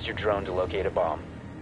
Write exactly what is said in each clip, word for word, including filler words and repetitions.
Use your drone to locate a bomb.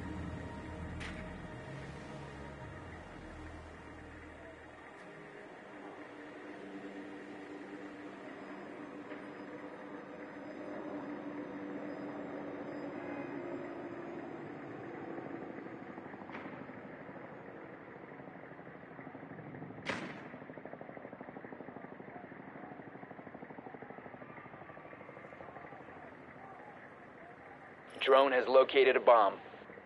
Drone has located a bomb.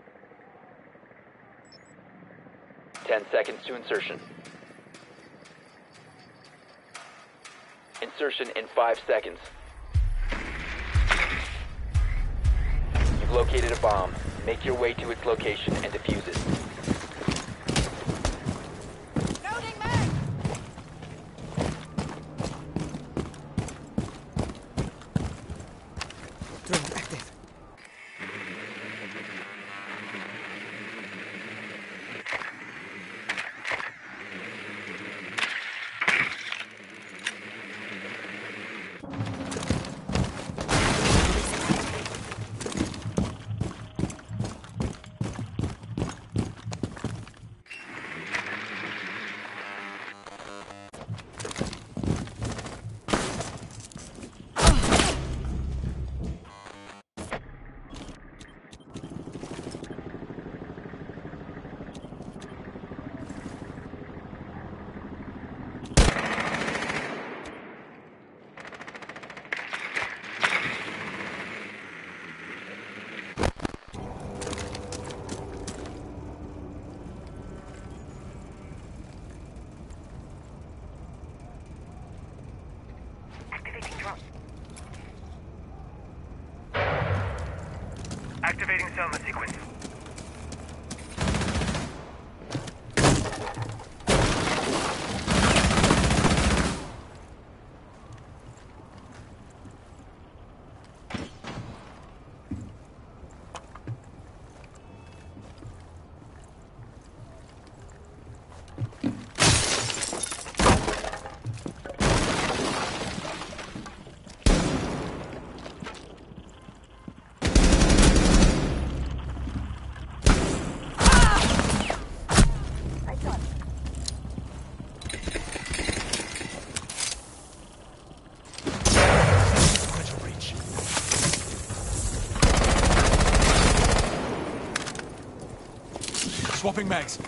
Ten seconds to insertion. Insertion in five seconds. You've located a bomb. Make your way to its location and defuse it. Loading mag! Drone active. Activating Selma sequence. Swapping mags.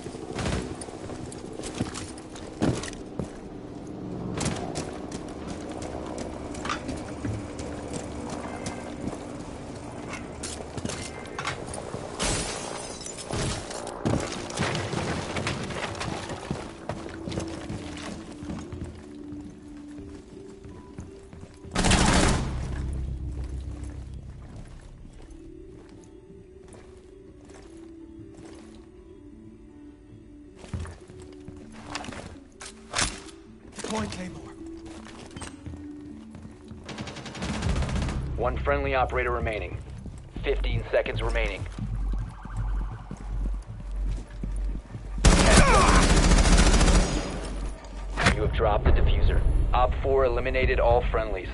Deploying Claymore. One friendly operator remaining. Fifteen seconds remaining. You have dropped the diffuser. Op four eliminated all friendlies.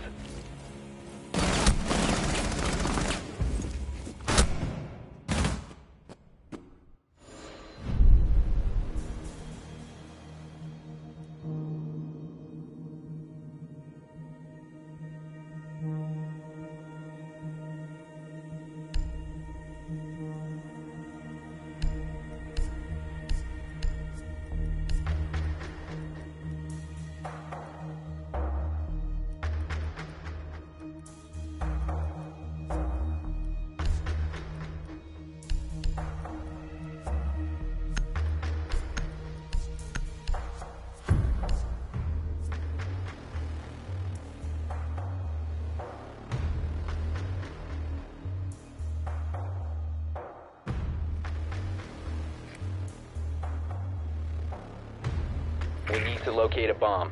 We need to locate a bomb.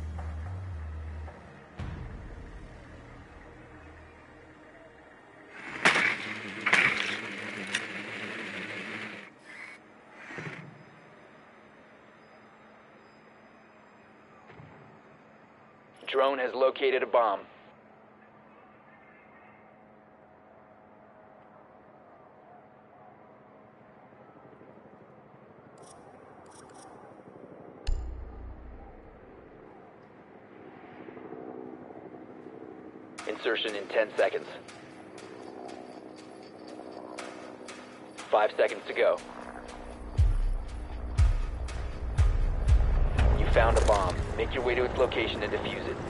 Drone has located a bomb. Insertion in ten seconds. Five seconds to go. You found a bomb. Make your way to its location and defuse it.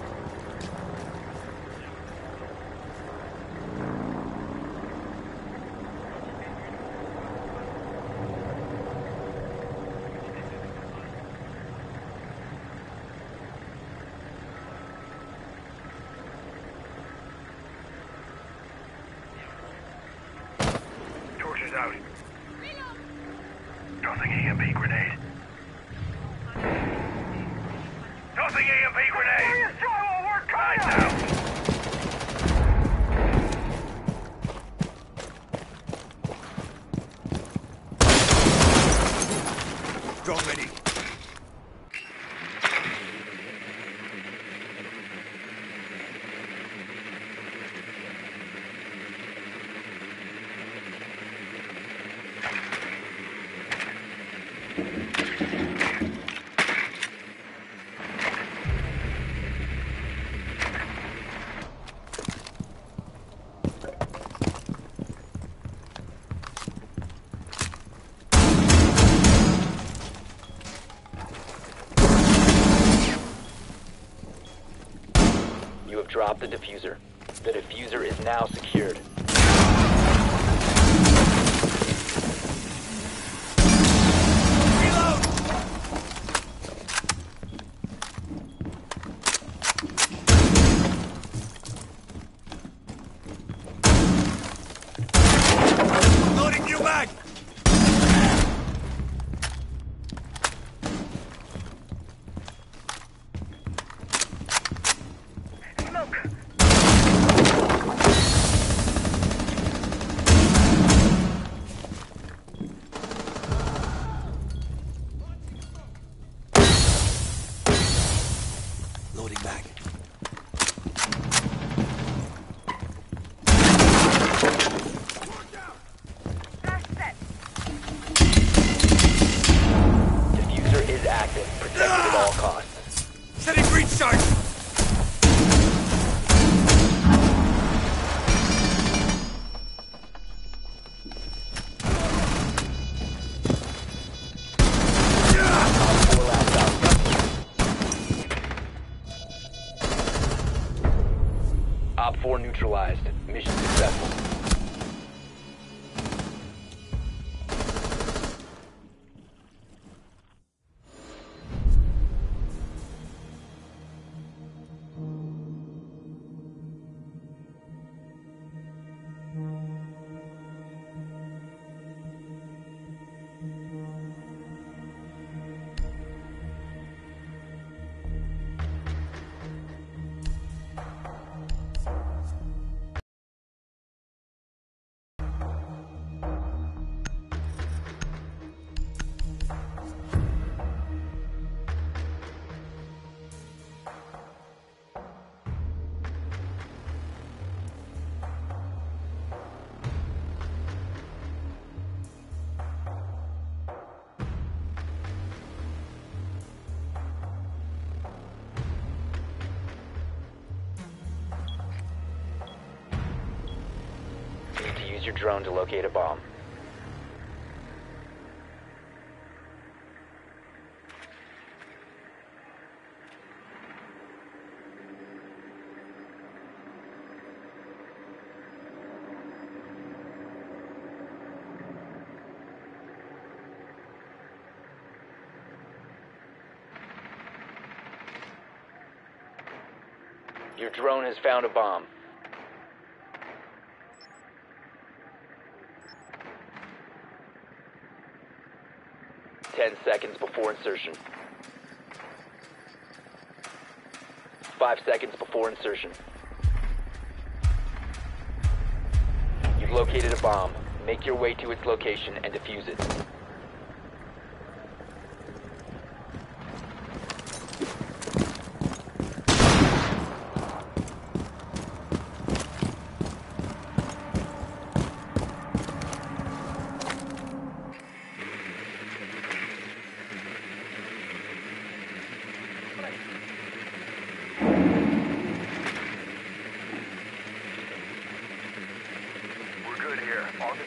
Torches out. Tossing E M P grenade. Tossing E M P grenade! Serious drywall work coming out! Drone ready. You have dropped the diffuser. The diffuser is now secured. Loading new mag! Smoke! Loading mag. Diffuser is active. Protect it at all costs. Setting breach charge! Four last op. Op four neutralized. Mission successful. Need to use your drone to locate a bomb. Your drone has found a bomb. Ten seconds before insertion. Five seconds before insertion. You've located a bomb. Make your way to its location and defuse it.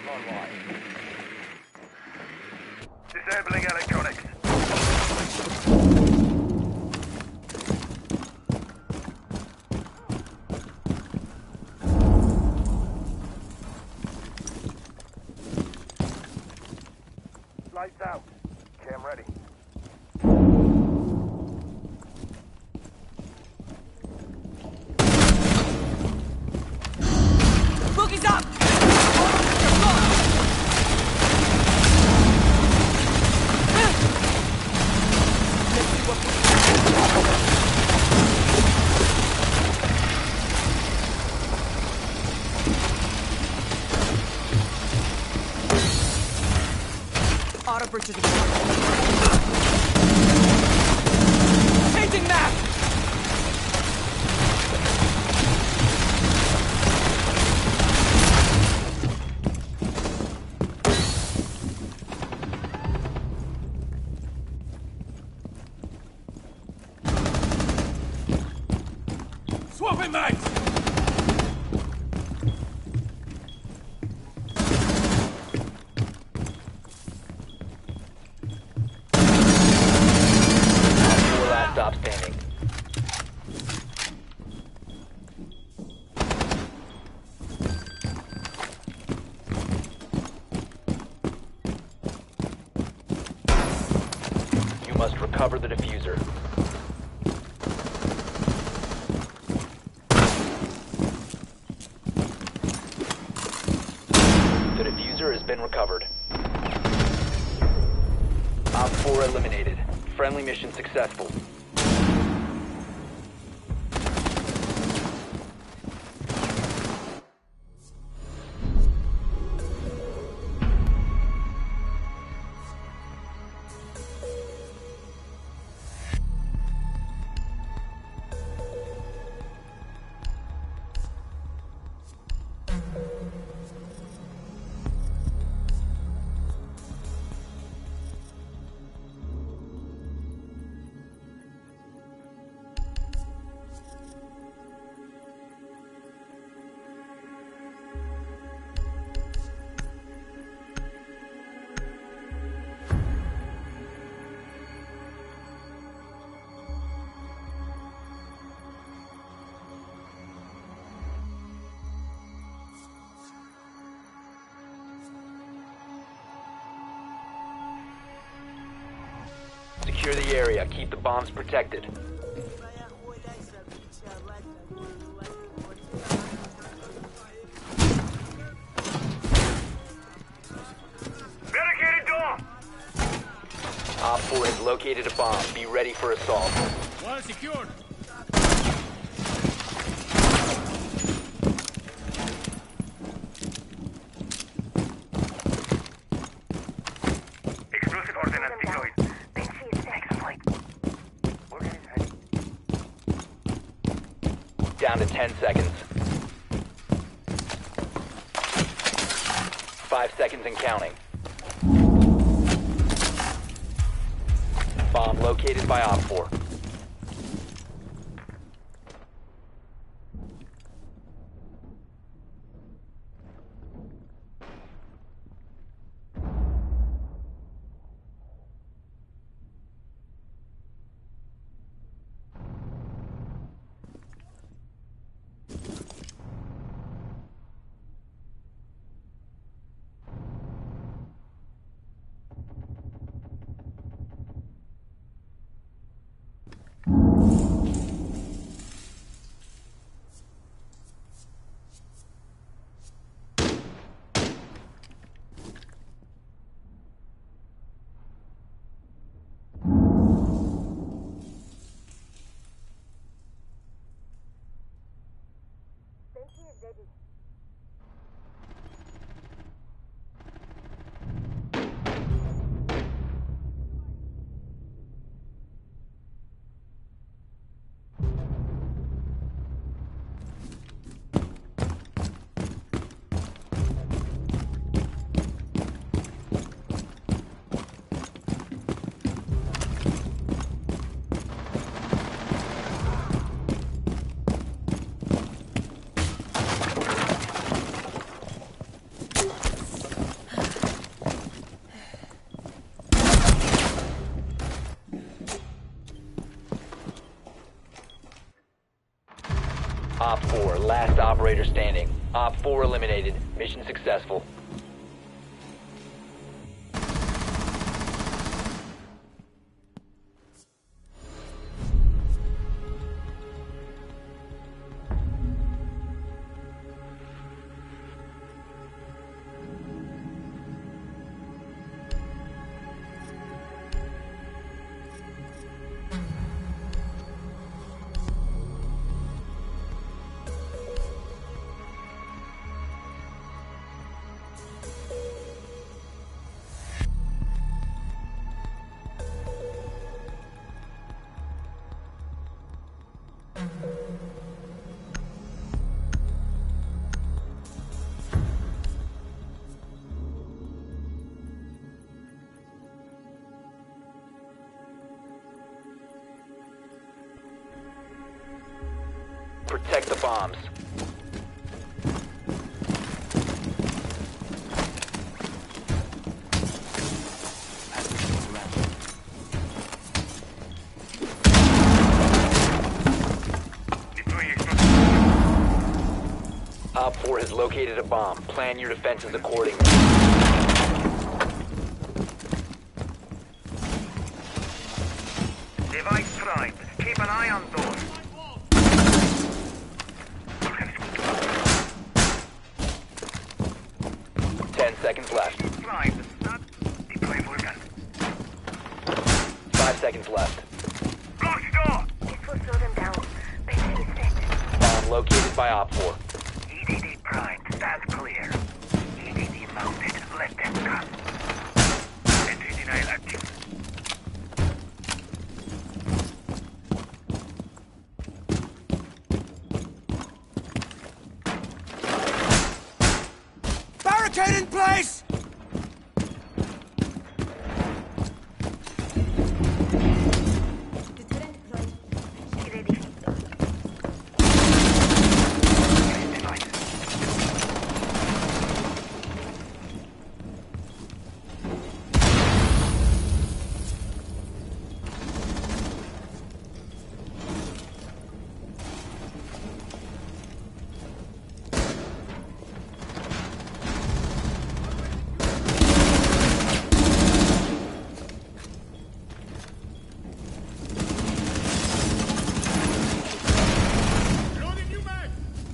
online. Disabling electronics. Lights out. Cam ready. Boogie's up! Auto breaches again. Changing map! Swapping mags! Four last stop standing. You must recover the diffuser. The diffuser has been recovered. Op four eliminated. Friendly mission successful. Secure the area. Keep the bombs protected. Barricaded door! Op four has located a bomb. Be ready for assault. Well secured. Explosive ordnance deployed. Down to ten seconds. Five seconds and counting. Bomb located by Op four. Op four, last operator standing. Op four eliminated. Mission successful. Protect the bombs. Op four has located a bomb. Plan your defenses accordingly. Device primed. Keep an eye on door. Ten seconds left. Primed. Start. Deploy Vulcan. Five seconds left. Lock door! This will slow them down. Battery set. Bomb located by Op four. E D D primed. Stand clear. E D D mounted. Let them come. Entry denial active. Barricade in place! Loading new mag!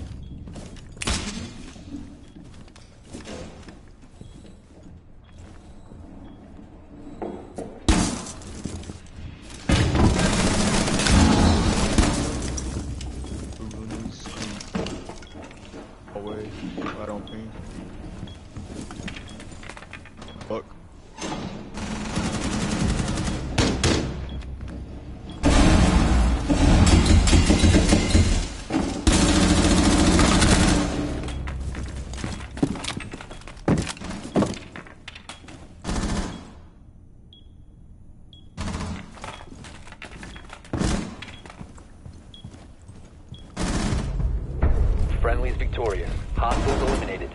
Away, right on ping. Fuck. Friendly's victorious. Hostiles eliminated.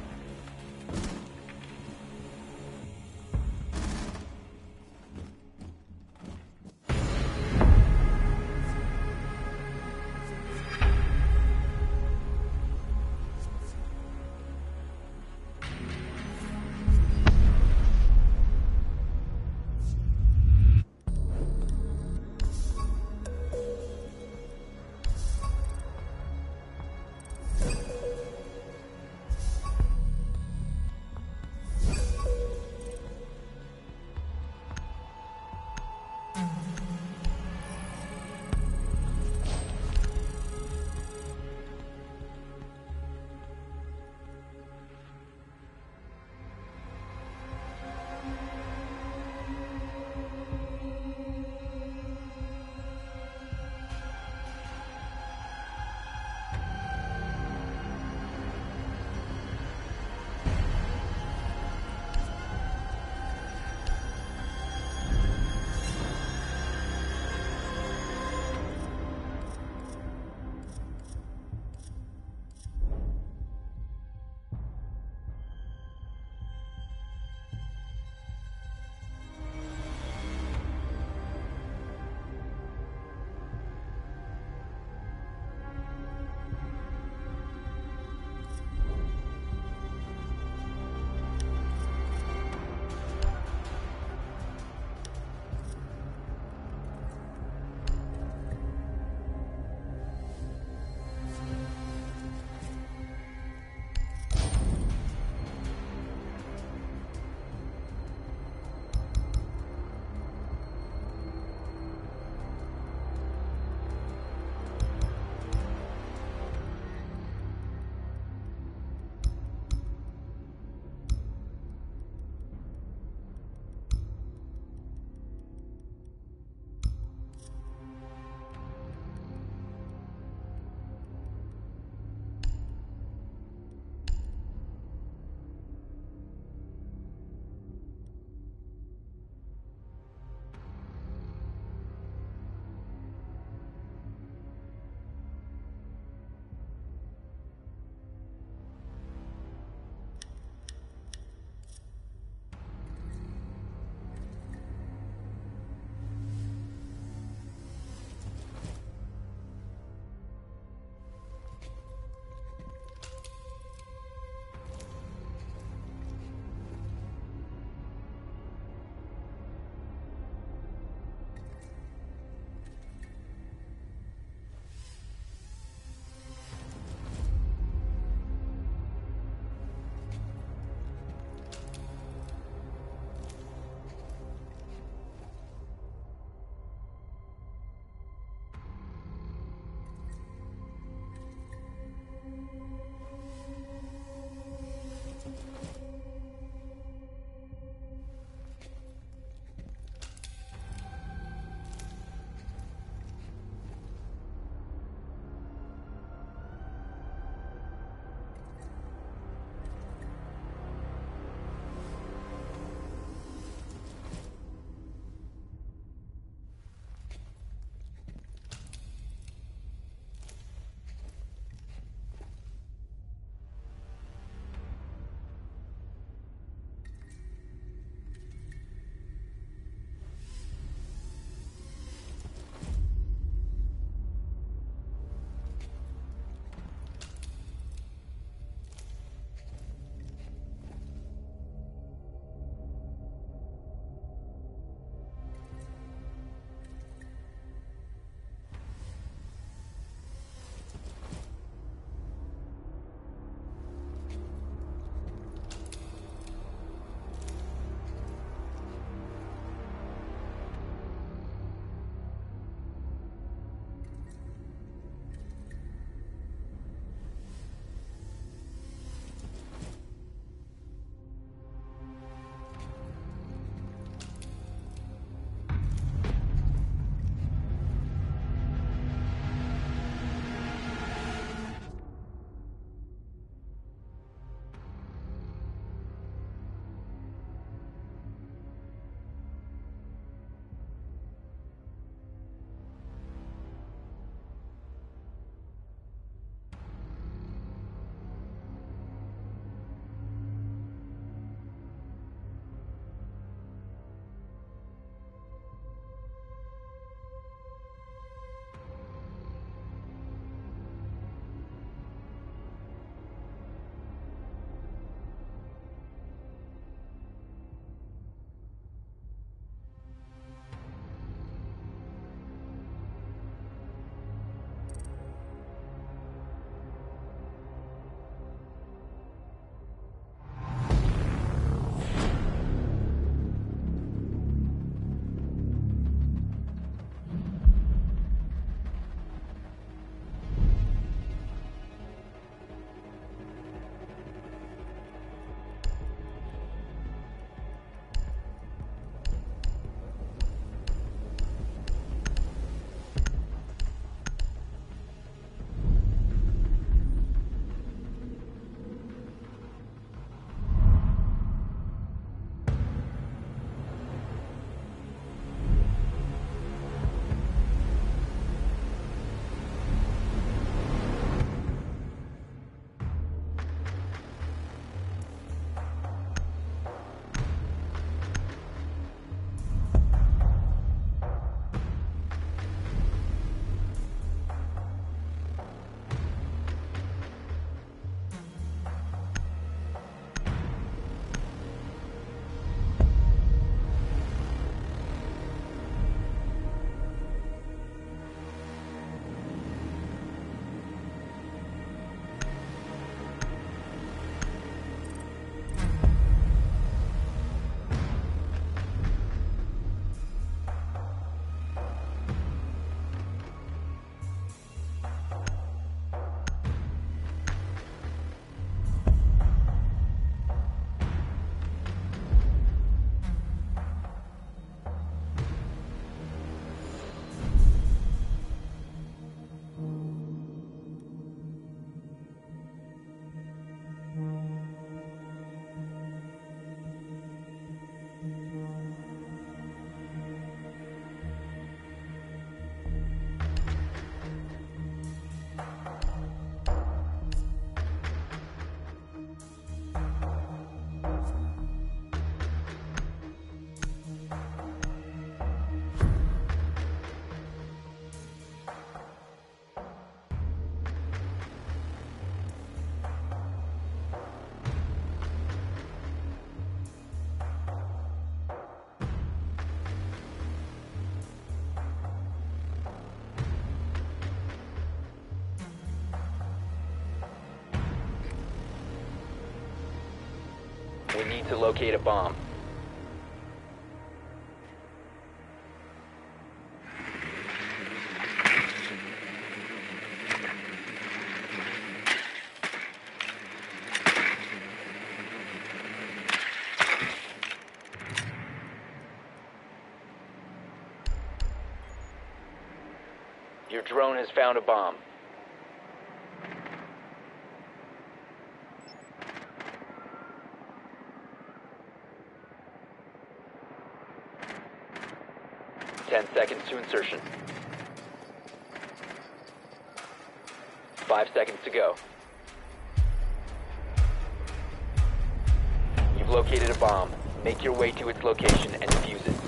Proceed to locate a bomb. Your drone has found a bomb. Ten seconds to insertion. Five seconds to go. You've located a bomb. Make your way to its location and defuse it.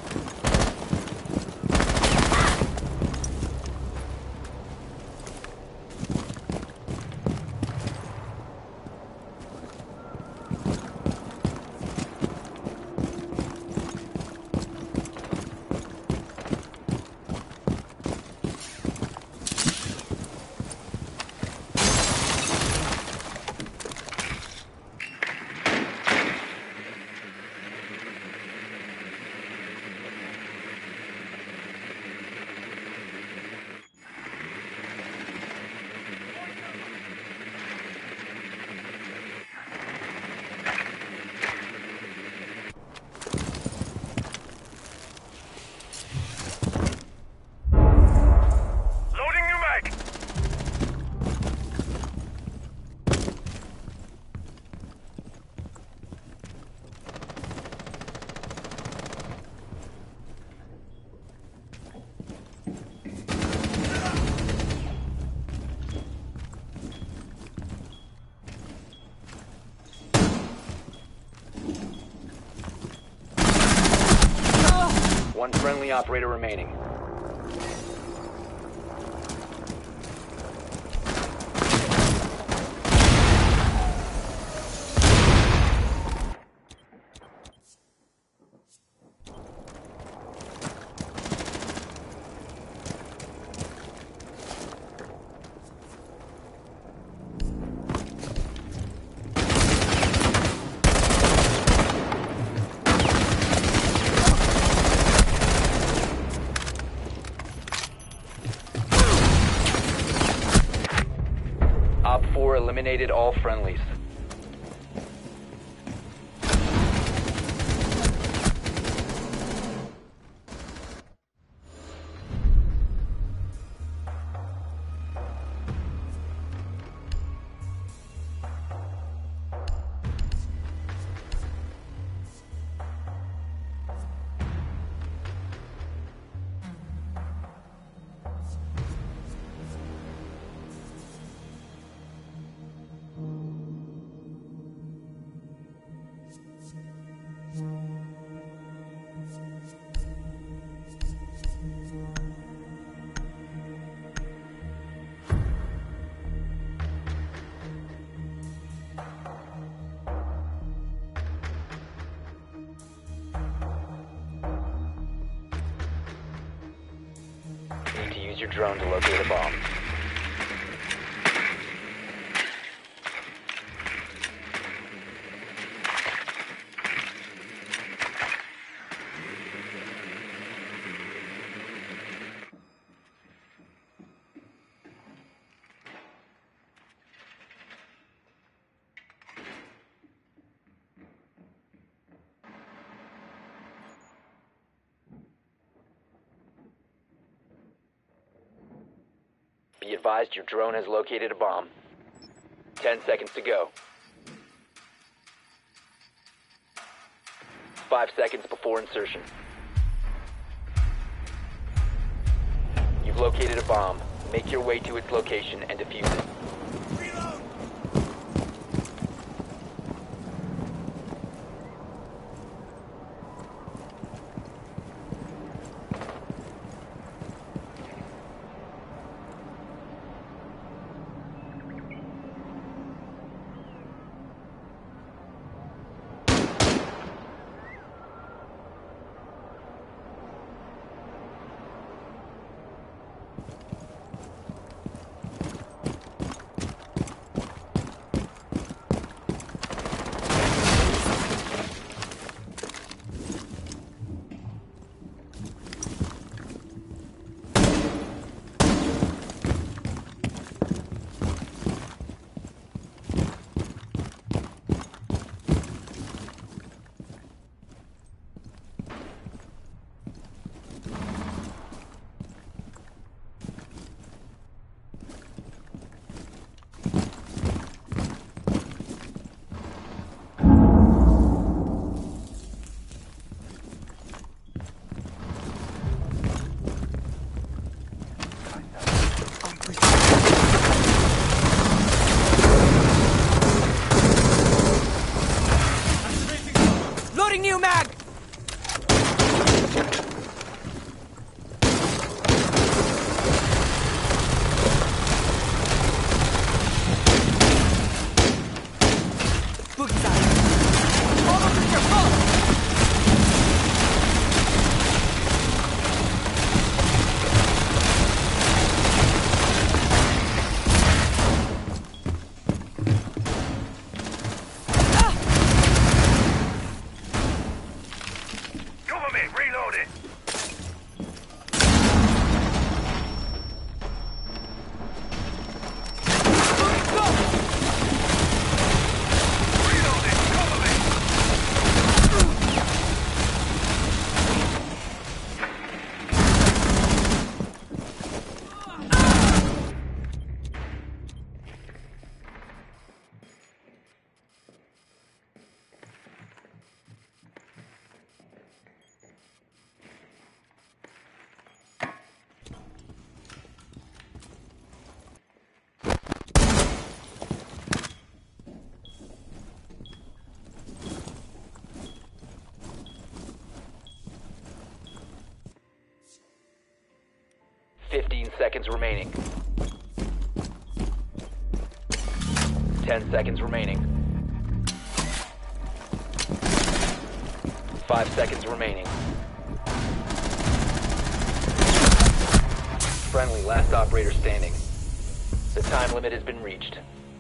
Loading new mag. One friendly operator remaining. Op four eliminated all friendlies. Need to use your drone to locate a bomb. Be advised your drone has located a bomb. Ten seconds to go. Five seconds before insertion. You've located a bomb. Make your way to its location and defuse it. seconds remaining. ten seconds remaining. five seconds remaining. Friendly, last operator standing. The time limit has been reached.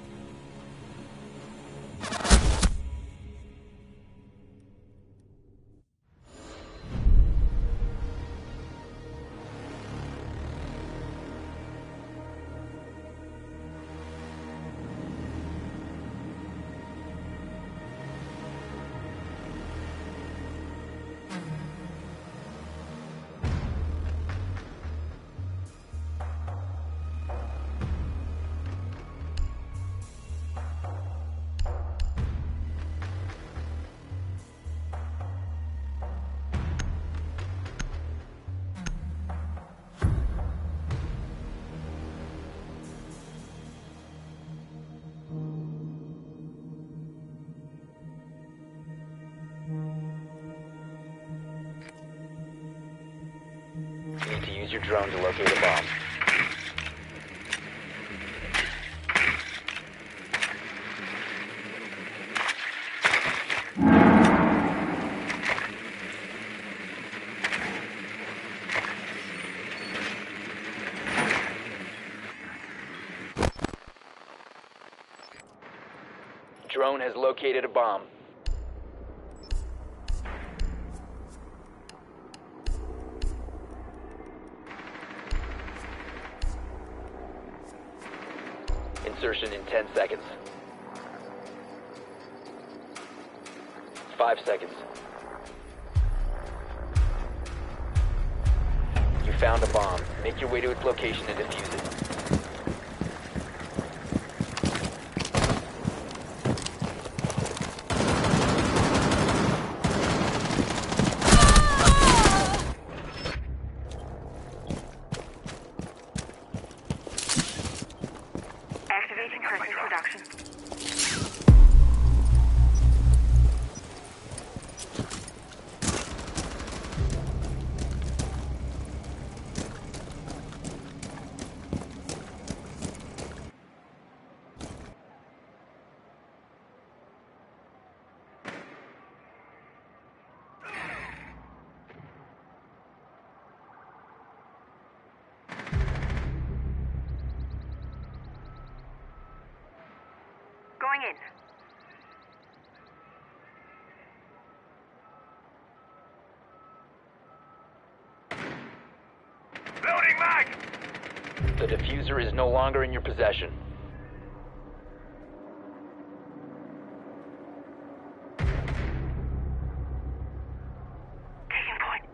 You need to use your drone to locate a bomb. Drone has located a bomb. Insertion in ten seconds. Five seconds. You found a bomb. Make your way to its location and defuse it. Activating Christmas production. Going in. Loading mag! The diffuser is no longer in your possession. Taking point.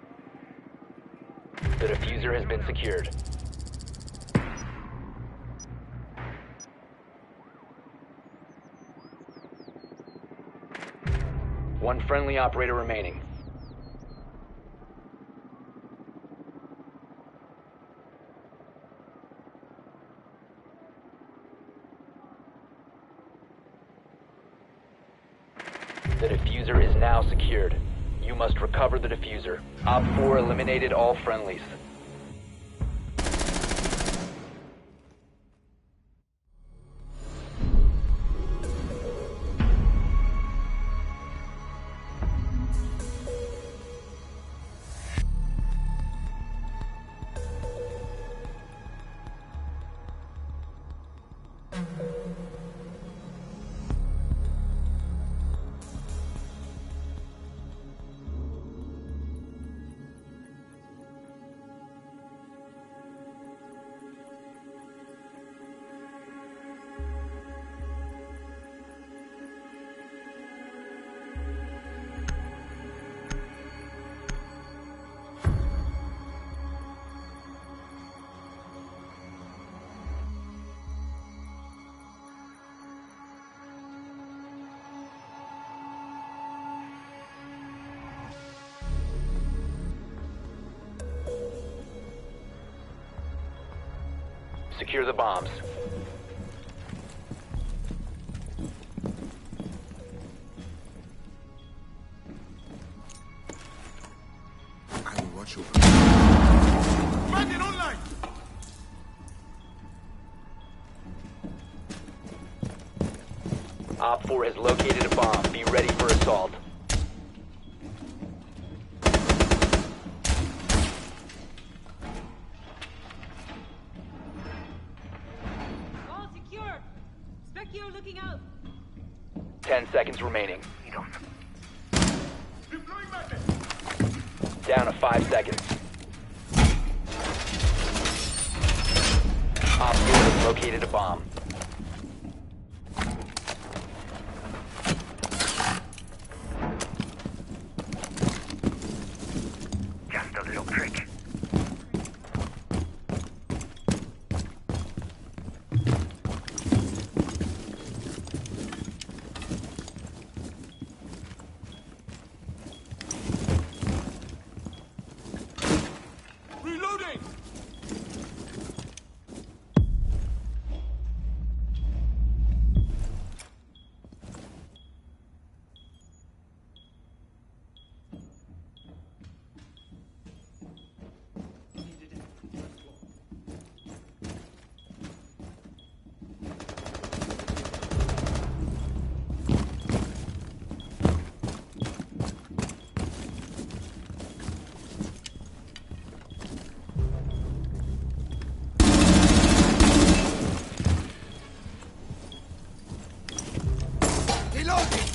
The diffuser has been secured. One friendly operator remaining. The diffuser is now secured. You must recover the diffuser. Op four eliminated all friendlies. Secure the bombs. I will watch over. Bandit online! Op four has located a bomb. Be ready for assault. All secure. Specchio looking out. Ten seconds remaining. Deploying magnet. Down to five seconds. Op four has located a bomb. Just a little trick. Reloading. Reloading!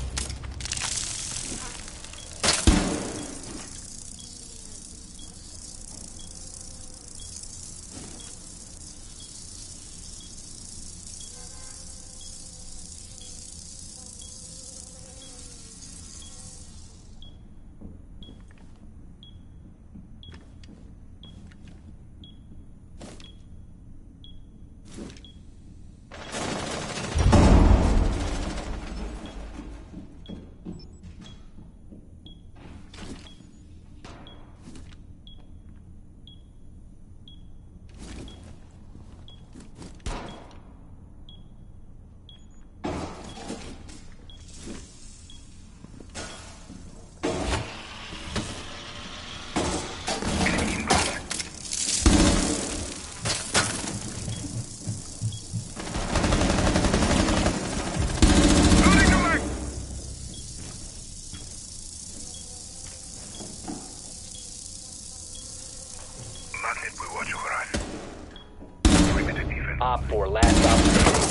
Magnet will watch over us. Perimeter defense. Op four, last opportunity.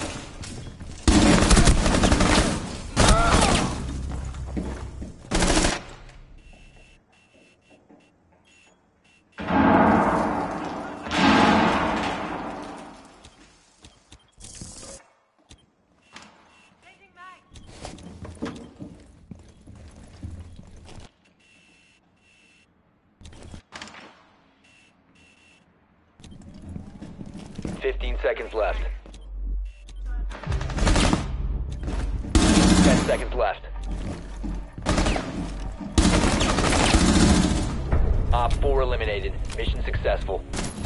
Changing mag. Fifteen seconds left. Ten seconds left. Op four eliminated. Mission successful.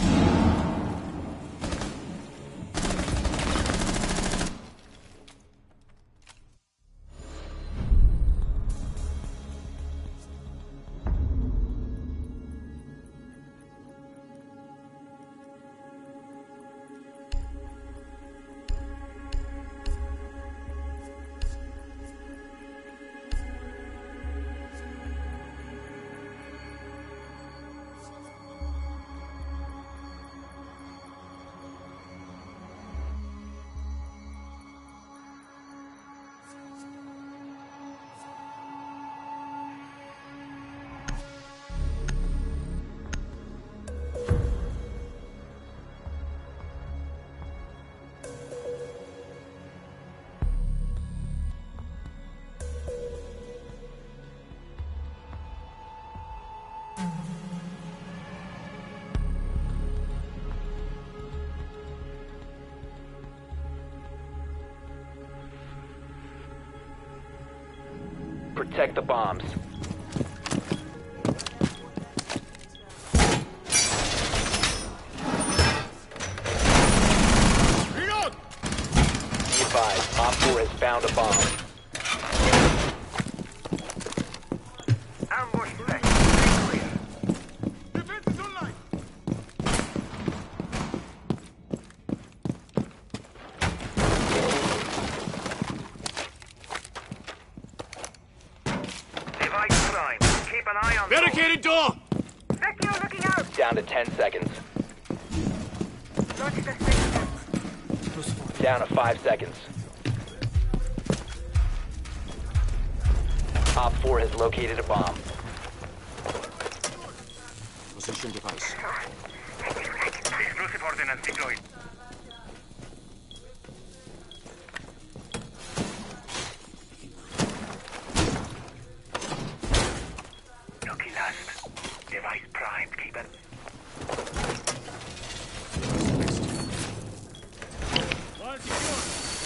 Protect the bombs. Reload. Be advised, Op four has found a bomb. Ambush set. Stay clear. Defense is online. down to ten seconds. Launch the system. Down to five seconds. Op four has located a bomb. Position device. Explosive ordnance deployed. Lucky last. Device primed. Keep it. Wall secure.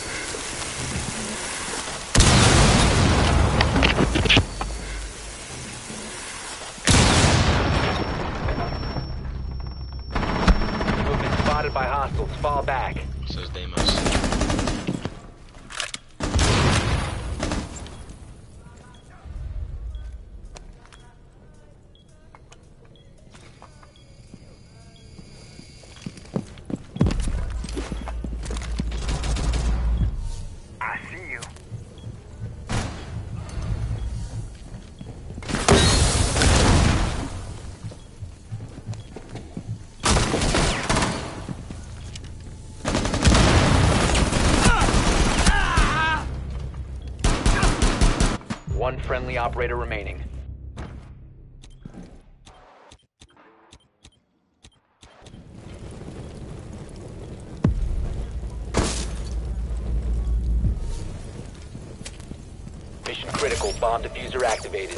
You have been spotted by hostiles. Fall back. Says Deimos. I see you. One friendly operator remaining. Mission critical. Bomb diffuser activated.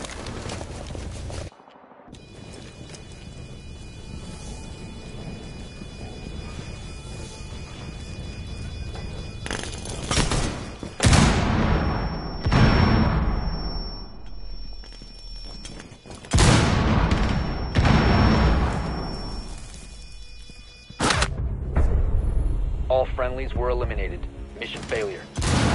All friendlies were eliminated. Mission failure.